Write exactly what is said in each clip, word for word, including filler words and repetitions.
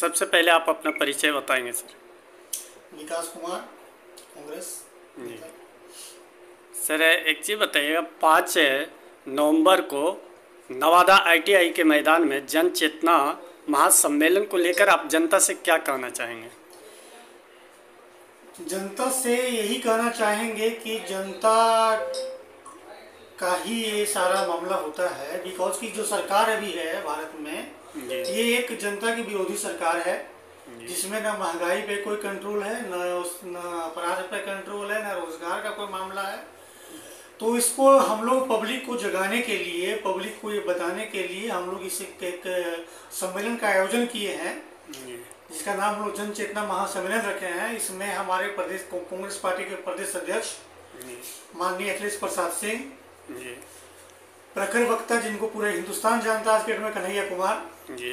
सबसे पहले आप अपना परिचय बताएंगे सर। विकास कुमार, कांग्रेस। जी सर, एक चीज़ बताइएगा, पाँच नवंबर को नवादा आईटीआई के मैदान में जन चेतना महासम्मेलन को लेकर आप जनता से क्या कहना चाहेंगे? जनता से यही कहना चाहेंगे कि जनता का ही ये सारा मामला होता है, बिकॉज की जो सरकार अभी है भारत में, ये एक जनता की विरोधी सरकार है, जिसमें न महंगाई पे कोई कंट्रोल है, न उस न अपराध पे कंट्रोल है, न रोजगार का कोई मामला है। तो इसको हम लोग पब्लिक को जगाने के लिए, पब्लिक को ये बताने के लिए हम लोग इस एक सम्मेलन का आयोजन किए हैं, जिसका नाम हम लोग जन चेतना महासम्मेलन रखे हैं। इसमें हमारे प्रदेश कांग्रेस पार्टी के प्रदेश अध्यक्ष माननीय अखिलेश प्रसाद सिंह, प्रखर वक्ता जिनको पूरा हिंदुस्तान जानता है आज के डेट में, कन्हैया कुमार,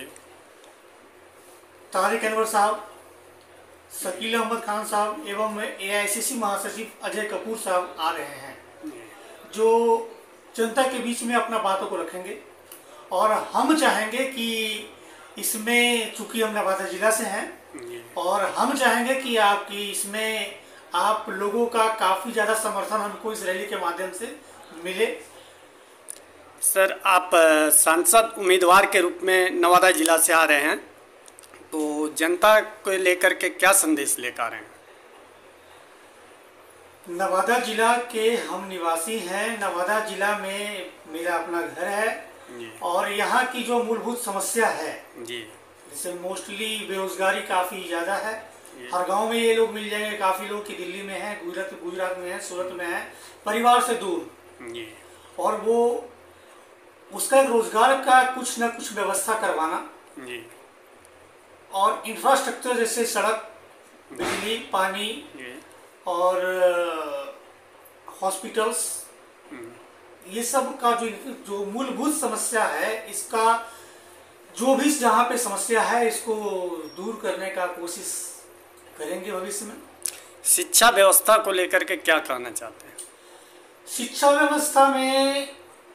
तारिक अनवर साहब, शकील अहमद खान साहब एवं एआईसीसी महासचिव अजय कपूर साहब आ रहे हैं, जो जनता के बीच में अपना बातों को रखेंगे। और हम चाहेंगे कि इसमें, चूंकि हम नवादा जिला से हैं, और हम चाहेंगे कि आपकी इसमें आप लोगों का काफ़ी ज़्यादा समर्थन हमको इस रैली के माध्यम से मिले। सर, आप सांसद उम्मीदवार के रूप में नवादा जिला से आ रहे हैं, तो जनता को लेकर के क्या संदेश लेकर आ रहे हैं? नवादा जिला के हम निवासी हैं। नवादा जिला में मेरा अपना घर है, और यहाँ की जो मूलभूत समस्या है, जैसे मोस्टली बेरोजगारी काफ़ी ज़्यादा है। हर गांव में ये लोग मिल जाएंगे, काफ़ी लोग की दिल्ली में है, गुजरात गुजरात में है, सूरत में है, परिवार से दूर, और वो उसका रोजगार का कुछ न कुछ व्यवस्था करवाना, और इंफ्रास्ट्रक्चर जैसे सड़क, बिजली, पानी और हॉस्पिटल्स, ये सब का जो जो मूलभूत समस्या है, इसका जो भी जहाँ पे समस्या है, इसको दूर करने का कोशिश करेंगे भविष्य में। शिक्षा व्यवस्था को लेकर के क्या कहना चाहते हैं? शिक्षा व्यवस्था में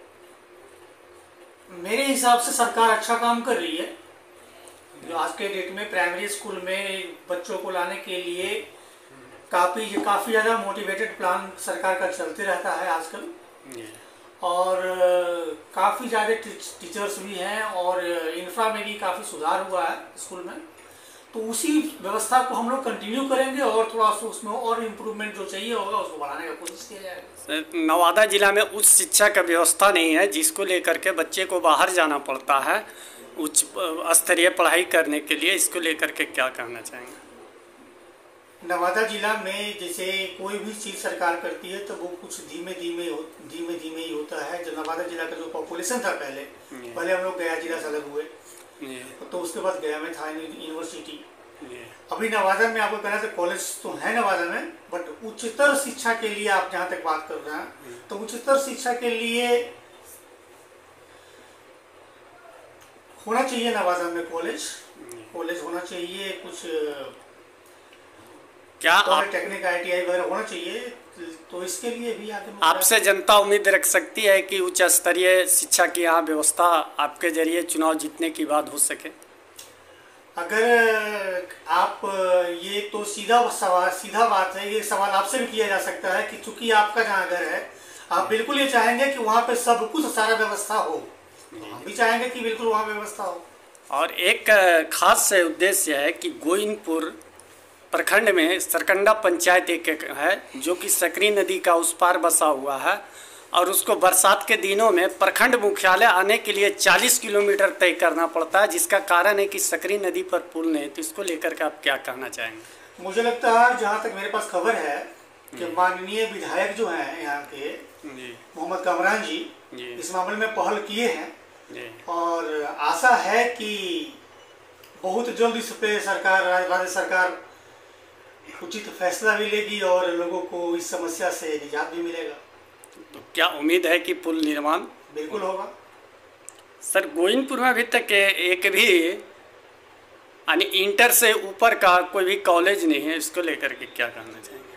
मेरे हिसाब से सरकार अच्छा काम कर रही है। जो आज के डेट में प्राइमरी स्कूल में बच्चों को लाने के लिए काफ़ी काफ़ी ज़्यादा मोटिवेटेड प्लान सरकार का चलते रहता है आजकल, और काफ़ी ज़्यादा टीचर्स भी हैं, और इंफ्रा में भी काफ़ी सुधार हुआ है स्कूल में। तो उसी व्यवस्था को हम लोग कंटिन्यू करेंगे, और थोड़ा सा उसमें और इम्प्रूवमेंट जो चाहिए होगा उसको बढ़ाने का कोशिश किया जाएगा। सर, नवादा जिला में उच्च शिक्षा का व्यवस्था नहीं है, जिसको लेकर के बच्चे को बाहर जाना पड़ता है उच्च स्तरीय पढ़ाई करने के लिए, इसको लेकर के क्या कहना चाहेंगे? नवादा जिला में जैसे कोई भी चीज़ सरकार करती है तो वो कुछ धीमे धीमे धीमे धीमे ही होता है। जो नवादा जिला का जो पॉपुलेशन था पहले पहले हम लोग गया जिला से अलग हुए, तो उसके बाद गया में था यूनिवर्सिटी। अभी नवादा में आपको कहना था कॉलेज तो है नवादा में, बट उच्चतर शिक्षा के लिए आप जहाँ तक बात कर रहे हैं, तो उच्चतर शिक्षा के लिए होना चाहिए नवादा में कॉलेज कॉलेज होना चाहिए, कुछ क्या आप टेक्निक आईटीआई वगैरह होना चाहिए। तो इसके लिए भी आगे आपसे जनता उम्मीद रख सकती है कि उच्च स्तरीय शिक्षा की यहाँ व्यवस्था आपके जरिए चुनाव जीतने की बात हो सके? अगर आप, ये तो सीधा सवाल सीधा बात है, ये सवाल आपसे भी किया जा सकता है कि चूंकि आपका जहाँ घर है, आप बिल्कुल ये चाहेंगे कि वहाँ पे सब कुछ सारा व्यवस्था हो, हम भी चाहेंगे कि बिल्कुल वहाँ व्यवस्था हो। और एक खास उद्देश्य है कि गोविंदपुर प्रखंड में सरकंडा पंचायत एक है, जो कि सकरी नदी का उस पार बसा हुआ है, और उसको बरसात के दिनों में प्रखंड मुख्यालय आने के लिए चालीस किलोमीटर तय करना पड़ता है, जिसका कारण है कि सकरी नदी पर पुल नहीं। तो इसको लेकर के आप क्या कहना चाहेंगे? मुझे लगता है, जहाँ तक मेरे पास खबर है, कि माननीय विधायक जो हैं यहाँ के मोहम्मद कामरान जी, जी इस मामले में पहल किए हैं, और आशा है कि बहुत जल्द इस पे सरकार, राज्य सरकार उचित फैसला भी लेगी, और लोगों को इस समस्या से निजात भी मिलेगा। तो क्या उम्मीद है कि पुल निर्माण बिल्कुल होगा? सर, गोविंदपुर में अभी तक एक भी यानी इंटर से ऊपर का कोई भी कॉलेज नहीं है, इसको लेकर के क्या कहना चाहेंगे?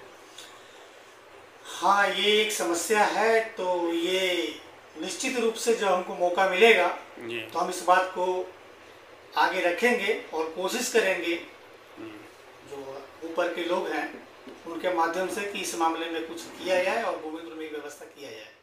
हाँ, ये एक समस्या है। तो ये निश्चित रूप से जब हमको मौका मिलेगा तो हम इस बात को आगे रखेंगे और कोशिश करेंगे जो ऊपर के लोग हैं उनके माध्यम से कि इस मामले में कुछ किया जाए और गोविंदपुर में व्यवस्था किया जाए।